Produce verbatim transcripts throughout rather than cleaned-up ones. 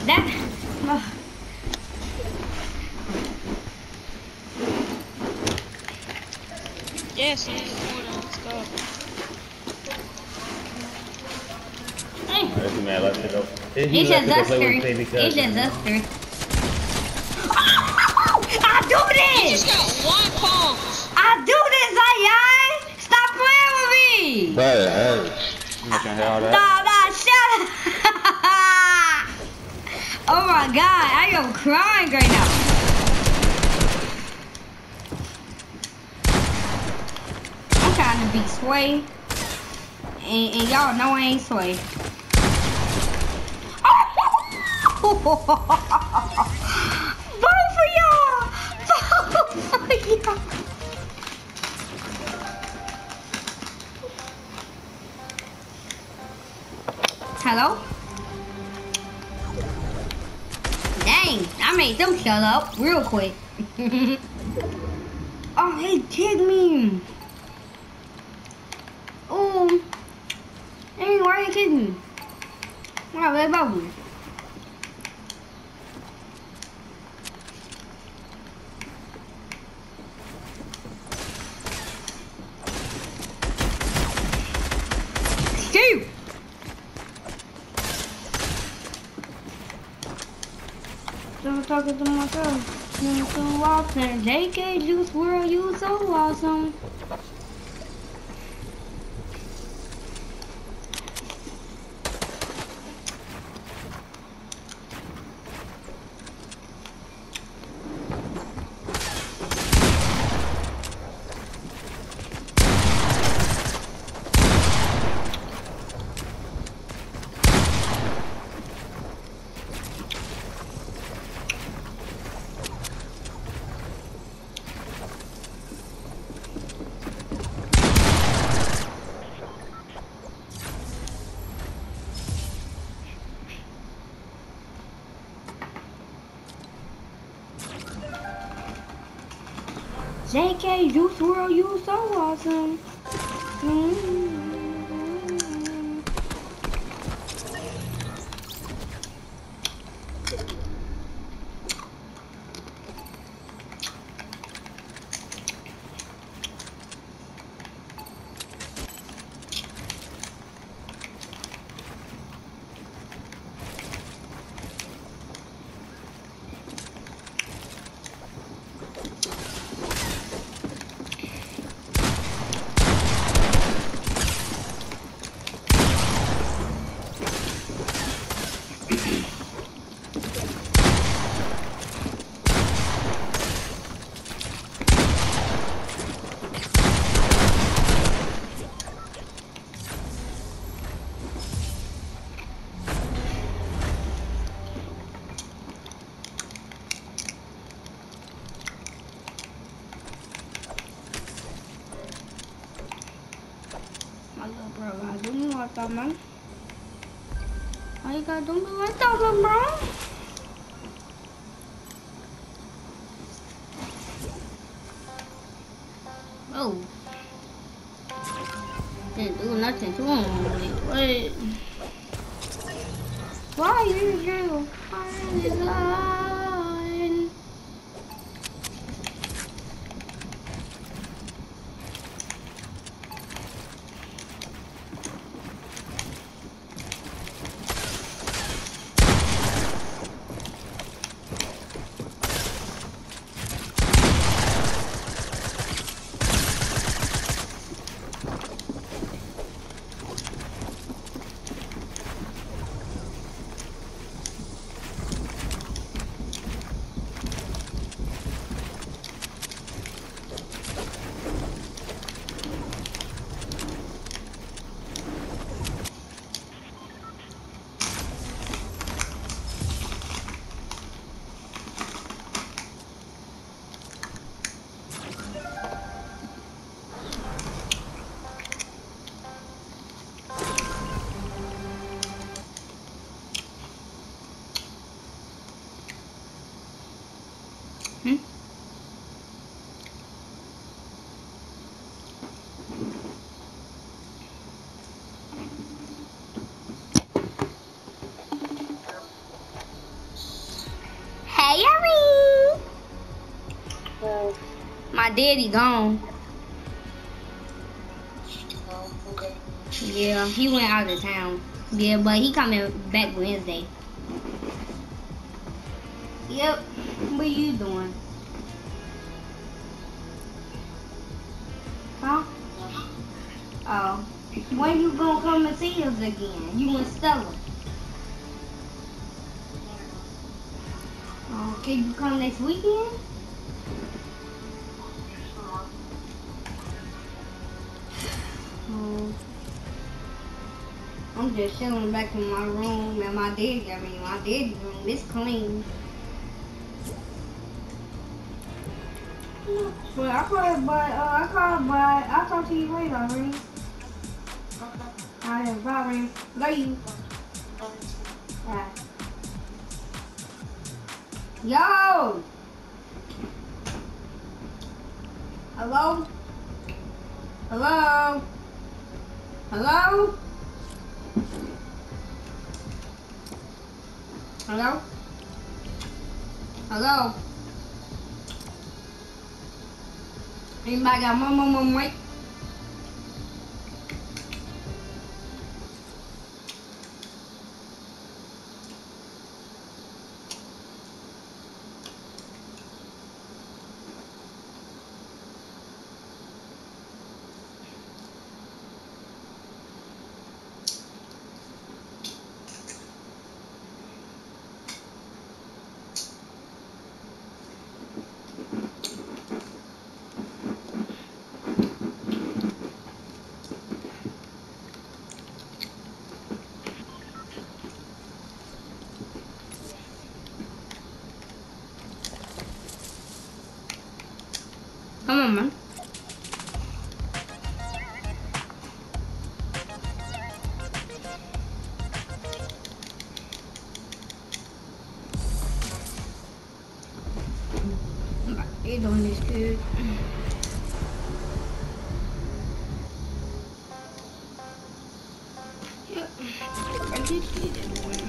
That. Uh, Yes, I need a corner. Let's go. hey. Oh, this man left to go. He It's left just to go us play with three. his baby It's cousin. just us three. I do You this! just got one pumps. I do this, Ayan! Stop playing with me! But hey, I'm not trying to hear all Nah, that. nah, shut up! Oh my god, I am crying right now. I'm trying to be Sway. And, and y'all know I ain't Sway. Both of y'all! Both of y'all! Hello? Dang, I made them shut up real quick. Oh, he kicked me. Oh, dang, why he kicked me? Why, what about me? Steve! I'm talking to myself. You're so awesome. J K Juice World, you so awesome. J K Juice World, you so awesome. Mm-hmm. My little bro gotta do me like that, man. Why you gotta do me like that, little bro? Oh. Didn't do nothing to him. What? Why you do? Why is on? daddy gone. Yeah, he went out of town. Yeah, but he coming back Wednesday. Yep. What you doing? Huh? Oh. When you gonna come and see us again? You and Stella. Oh, can you come next weekend? Oh. I'm just chilling back in my room and my daddy, I mean my daddy's room, it's clean. But I called, but uh, I called, but I'll talk to you later, Ring. Alright, bye, Ring. Love you. Alright. Yo! Hello? Hello? Hello? Hello? Hello? Anybody got mom, mom, mom, mic? Come on, man. They doing this good. Yep. I did see that one.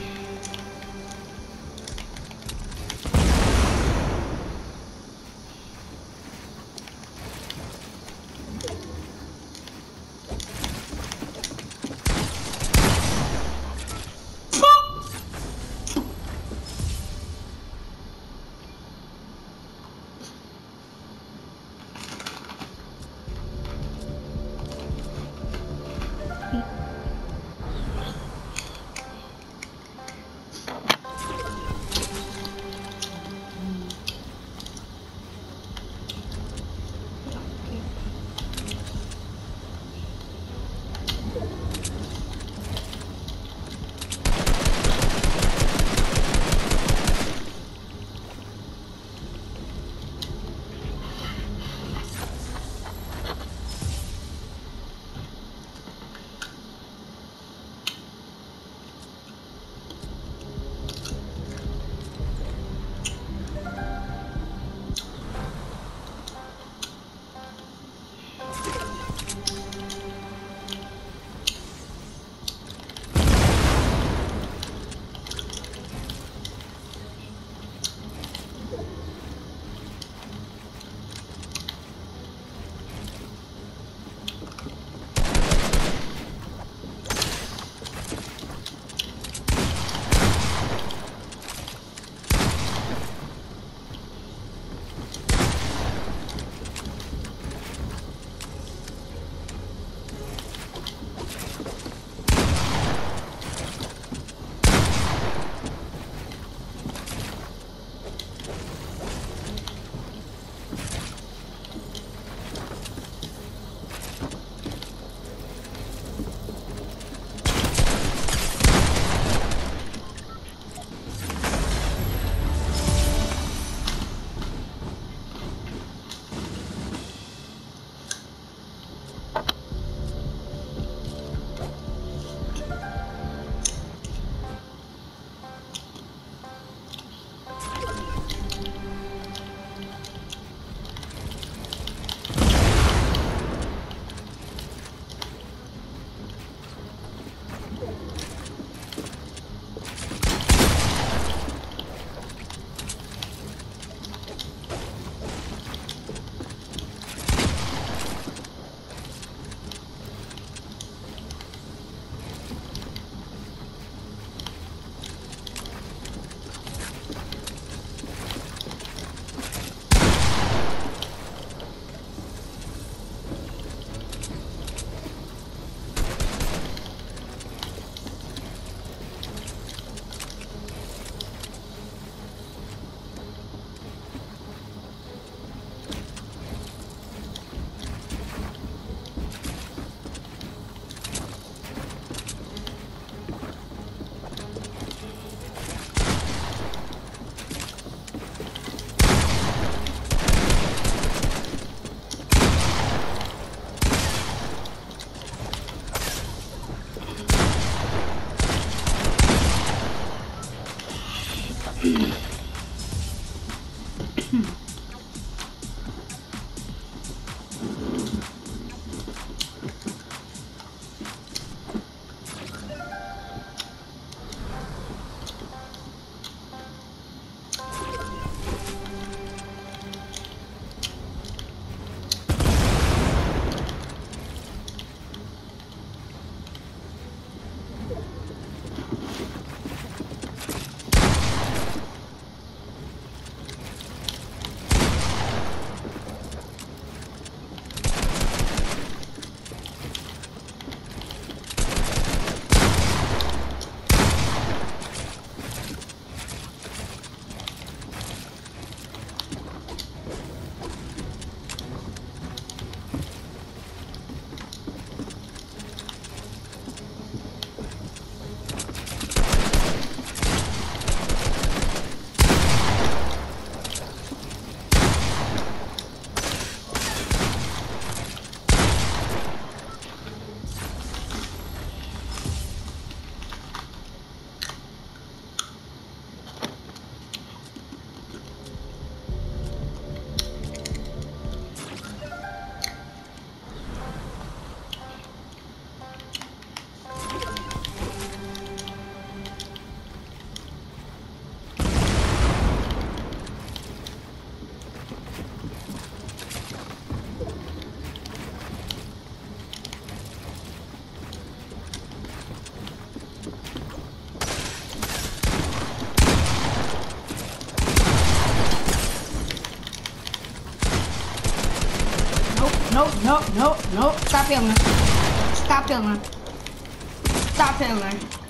nope, nope, nope. Stop yelling. Stop yelling. Stop yelling.